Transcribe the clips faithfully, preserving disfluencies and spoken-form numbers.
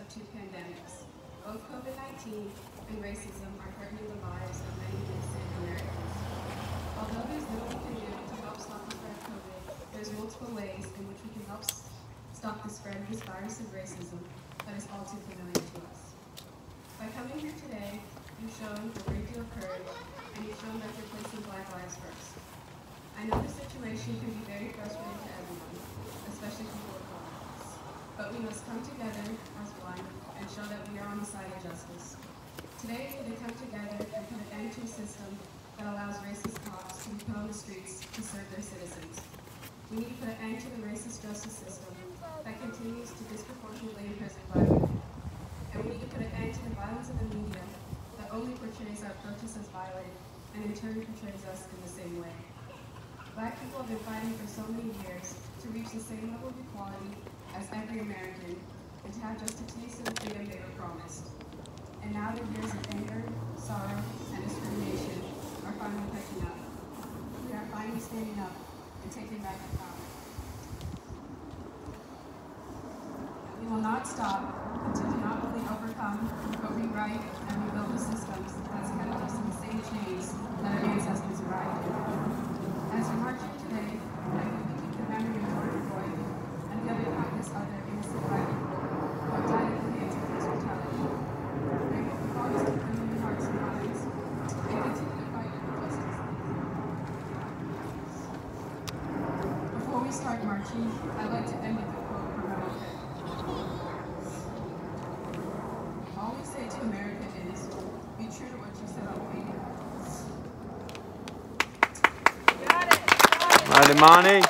two pandemics. Both COVID nineteen and racism are threatening the lives of many innocent Americans. Although there's little we can do to help stop the spread of COVID, there's multiple ways in which we can help stop the spread of this virus of racism that is all too familiar to us. By coming here today, you've shown a great deal of courage, and you've shown that you're placing Black lives first. I know the situation can be very frustrating to everyone, especially people of color. But we must come together as one and show that we are on the side of justice. Today, we need to come together and put an end to a system that allows racist cops to be put on the streets to serve their citizens. We need to put an end to the racist justice system that continues to disproportionately imprison Black women. And we need to put an end to the violence in the media that only portrays our protests as violent and in turn portrays us in the same way. Black people have been fighting for so many years to reach the same level of equality as every American and to have just a taste of the freedom they were promised. And now the years of anger, sorrow, and discrimination are finally catching up. We are finally standing up and taking back the power. We will not stop until we not only overcome, but rewrite and rebuild the systems that's kept us in the same chains that our ancestors arrived in. As we march here today, I hope we keep the memory of George Floyd and the other countless other innocent Black people who have died at the hands of police brutality. I hope we always keep them in your hearts and minds and continue to fight for justice. Before we start marching, I'd like to end with a quote from my book. All we say to America is, be true to what you said on paper. Right, Imani.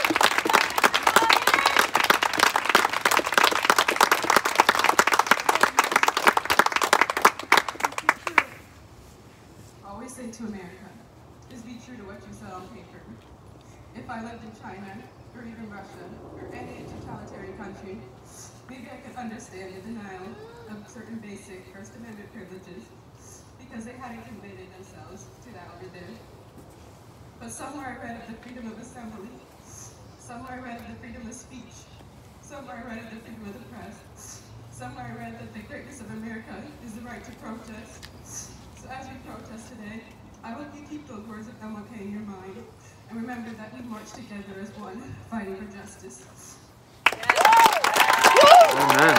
Always say to America is be true to what you said on paper. If I lived in China, or even Russia, or any totalitarian country, maybe I could understand the denial of certain basic First Amendment privileges because they hadn't committed themselves to that over there. But somewhere I read of the freedom of assembly, somewhere I read of the freedom of speech, somewhere I read of the freedom of the press, somewhere I read that the greatness of America is the right to protest. So as we protest today, I hope you keep those words of M L K in your mind and remember that we march together as one, fighting for justice. Amen.